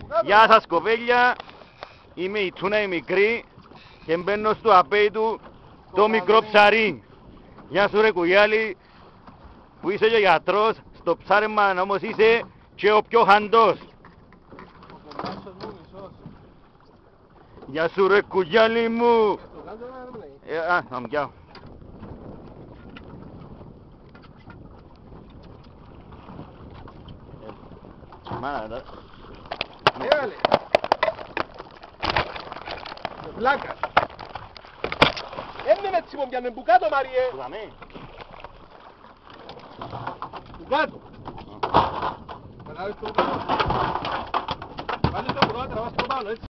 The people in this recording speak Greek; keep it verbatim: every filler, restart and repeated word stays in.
Γεια σας κοπέλια, είμαι η Τούνα η μικρή και μπαίνω στο απέι του το μικρό ψαρί. Γεια σου ρε κουγιάλη που είσαι και γιατρός, στο ψάρεμα όμως είσαι και ο πιο χαντός. Γεια σου ρε κουγιάλη μου. Ε, α, θα μου πιάω. Μάνα, Έβαλε. Βλάκας. Έννε έτσι μου πιάνε που κάτω Μαριέ. Που δαμε. Που κάτω. Καταλάβεις το που κάτω. Βάλεις το πρώτα, βάζεις το πάνω έτσι.